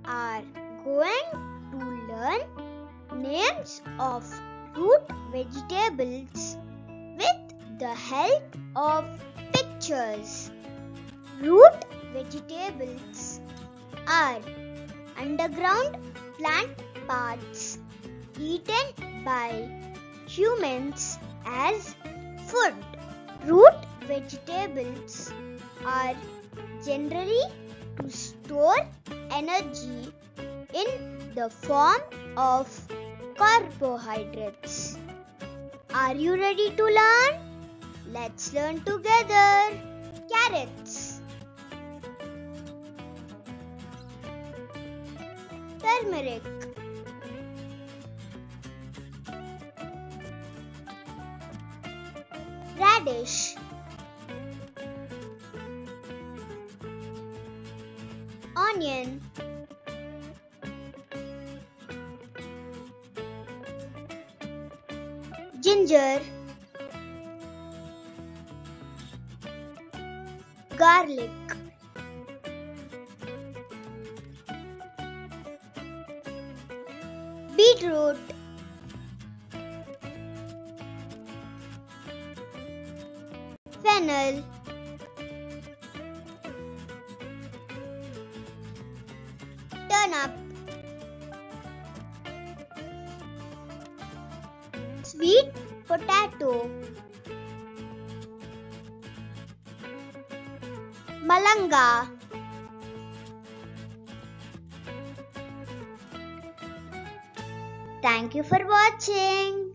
are going to learn names of root vegetables with the help of pictures. Root vegetables are underground plant parts eaten by humans as food. Root vegetables are generally to store energy in the form of carbohydrates. Are you ready to learn? Let's learn together. Carrots, turmeric, radish, onion, ginger, garlic, beetroot, fennel, turnip, sweet potato, malanga. Thank you for watching.